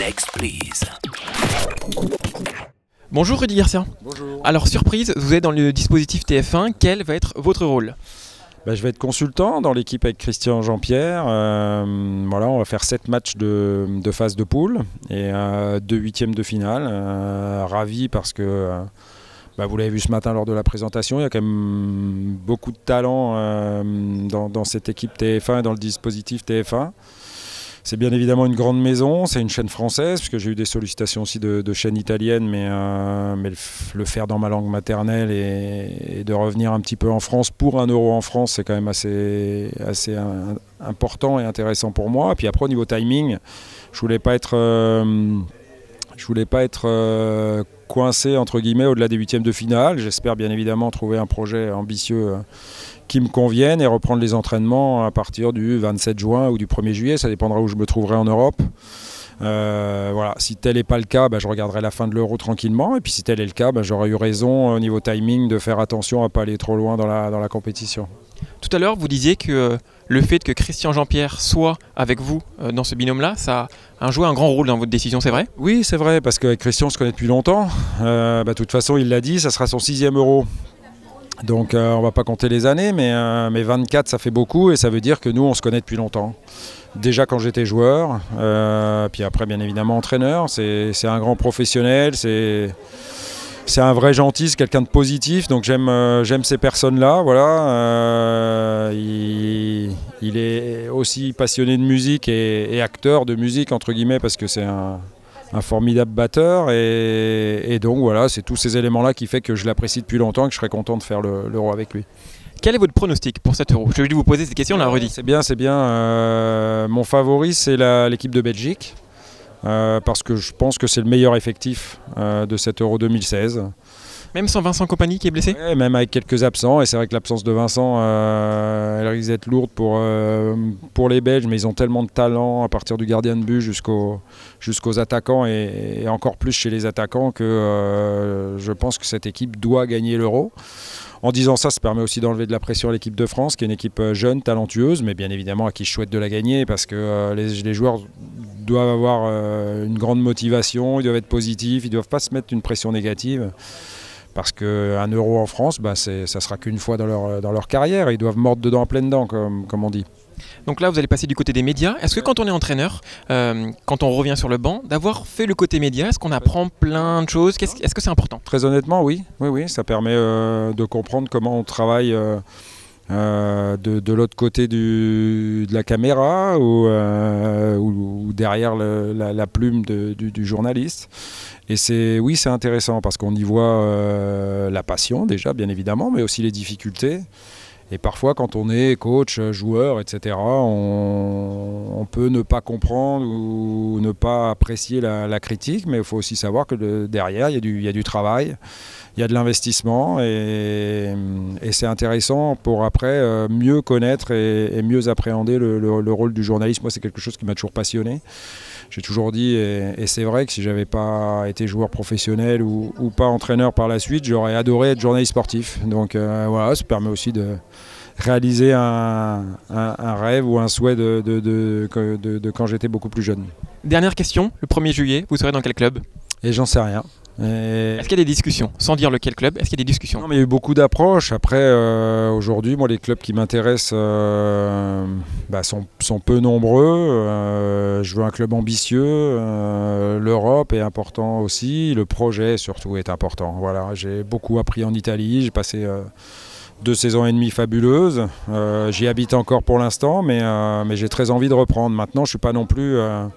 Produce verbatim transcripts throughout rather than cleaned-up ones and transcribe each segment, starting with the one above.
Next, please. Bonjour Rudy Garcia. Bonjour. Alors surprise, vous êtes dans le dispositif T F un, quel va être votre rôle? Bah, je vais être consultant dans l'équipe avec Christian Jean-Pierre. Euh, voilà, on va faire sept matchs de, de phase de poule et euh, deux huitièmes de finale. Euh, ravi parce que, euh, bah, vous l'avez vu ce matin lors de la présentation, il y a quand même beaucoup de talent euh, dans, dans cette équipe T F un et dans le dispositif T F un. C'est bien évidemment une grande maison, c'est une chaîne française, puisque j'ai eu des sollicitations aussi de, de chaînes italiennes, mais, euh, mais le, le faire dans ma langue maternelle et, et de revenir un petit peu en France pour un euro en France, c'est quand même assez, assez un, important et intéressant pour moi. Et puis après, au niveau timing, je voulais pas être, euh, je voulais pas être euh, coincé entre guillemets au-delà des huitièmes de finale. J'espère bien évidemment trouver un projet ambitieux euh, qui me conviennent et reprendre les entraînements à partir du vingt-sept juin ou du premier juillet, ça dépendra où je me trouverai en Europe. Euh, voilà. Si tel n'est pas le cas, bah, je regarderai la fin de l'Euro tranquillement, et puis si tel est le cas, bah, j'aurais eu raison au niveau timing de faire attention à ne pas aller trop loin dans la, dans la compétition. Tout à l'heure, vous disiez que le fait que Christian Jean-Pierre soit avec vous dans ce binôme-là, ça a joué un grand rôle dans votre décision, c'est vrai? Oui, c'est vrai, parce qu'avec Christian, on se connaît depuis longtemps. Euh, bah, de toute façon, il l'a dit, ça sera son sixième Euro. Donc euh, on ne va pas compter les années, mais, euh, mais vingt-quatre ça fait beaucoup et ça veut dire que nous on se connaît depuis longtemps. Déjà quand j'étais joueur, euh, puis après bien évidemment entraîneur, c'est un grand professionnel, c'est un vrai gentil, c'est quelqu'un de positif, donc j'aime euh, j'aime ces personnes-là. Voilà. Euh, il, il est aussi passionné de musique et, et acteur de musique entre guillemets parce que c'est un... un formidable batteur et, et donc voilà, c'est tous ces éléments-là qui fait que je l'apprécie depuis longtemps et que je serais content de faire l'Euro avec lui. Quel est votre pronostic pour cet Euro? Je vais vous poser cette question, là, Rudy. C'est bien, c'est bien. Euh, mon favori, c'est l'équipe de Belgique euh, parce que je pense que c'est le meilleur effectif euh, de cet Euro deux mille seize. Même sans Vincent Kompany qui est blessé? Ouais, même avec quelques absents, et c'est vrai que l'absence de Vincent, euh, elle risque d'être lourde pour, euh, pour les Belges, mais ils ont tellement de talent à partir du gardien de but jusqu'aux jusqu'aux attaquants, et, et encore plus chez les attaquants, que euh, je pense que cette équipe doit gagner l'Euro. En disant ça, ça permet aussi d'enlever de la pression à l'équipe de France, qui est une équipe jeune, talentueuse, mais bien évidemment à qui je souhaite de la gagner, parce que euh, les, les joueurs doivent avoir euh, une grande motivation, ils doivent être positifs, ils ne doivent pas se mettre une pression négative. Parce qu'un euro en France, bah ça ne sera qu'une fois dans leur, dans leur carrière. Ils doivent mordre dedans à pleines dents, comme, comme on dit. Donc là, vous allez passer du côté des médias. Est-ce que quand on est entraîneur, euh, quand on revient sur le banc, d'avoir fait le côté média, est-ce qu'on apprend plein de choses? Est-ce est-ce que c'est important? Très honnêtement, oui. Oui, oui, ça permet euh, de comprendre comment on travaille euh, euh, de, de l'autre côté du, de la caméra ou, euh, ou, ou derrière le, la, la plume de, du, du journaliste. Et c'est, oui, c'est intéressant parce qu'on y voit euh, la passion déjà, bien évidemment, mais aussi les difficultés. Et parfois, quand on est coach, joueur, et cetera, on, on peut ne pas comprendre ou ne pas apprécier la, la critique, mais il faut aussi savoir que le, derrière, il y a du, il y a du travail, il y a de l'investissement, et, et c'est intéressant pour après euh, mieux connaître et, et mieux appréhender le, le, le rôle du journaliste. Moi, c'est quelque chose qui m'a toujours passionné. J'ai toujours dit, et, et c'est vrai que si j'avais pas été joueur professionnel ou, ou pas entraîneur par la suite, j'aurais adoré être journaliste sportif. Donc euh, voilà, ça permet aussi de réaliser un, un, un rêve ou un souhait de, de, de, de, de, de quand j'étais beaucoup plus jeune. Dernière question, le premier juillet, vous serez dans quel club? Et j'en sais rien. Est-ce qu'il y a des discussions? Sans dire lequel club, est-ce qu'il y a des discussions? Non, mais il y a eu beaucoup d'approches. Après, euh, aujourd'hui, moi, les clubs qui m'intéressent euh, bah, sont, sont peu nombreux. Euh, je veux un club ambitieux. Euh, L'Europe est important aussi. Le projet, surtout, est important. Voilà, j'ai beaucoup appris en Italie. J'ai passé euh, deux saisons et demie fabuleuses. Euh, J'y habite encore pour l'instant, mais, euh, mais j'ai très envie de reprendre. Maintenant, je ne suis pas non plus... Euh,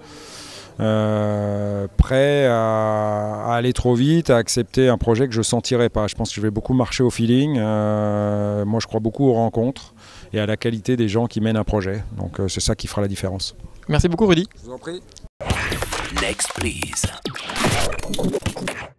Euh, prêt à, à aller trop vite, à accepter un projet que je ne sentirais pas. Je pense que je vais beaucoup marcher au feeling. Euh, moi, je crois beaucoup aux rencontres et à la qualité des gens qui mènent un projet. Donc, euh, c'est ça qui fera la différence. Merci beaucoup, Rudy. Je vous en prie. Next, please.